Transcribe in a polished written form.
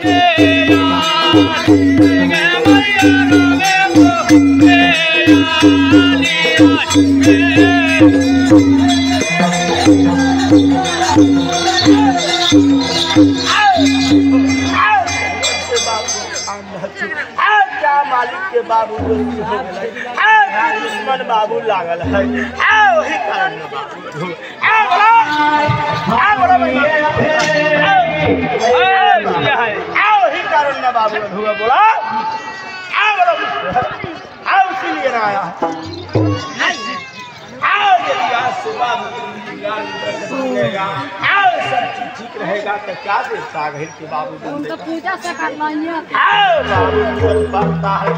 मालिक के बाबू दुश्मन बाबू लागल है वही कारण वही कारण न बाबू धुआ बोला इसीलिए ना आया सब चीज ठीक रहेगा तो क्या देता घर के बाबू तो पूजा से करना ही है बनता है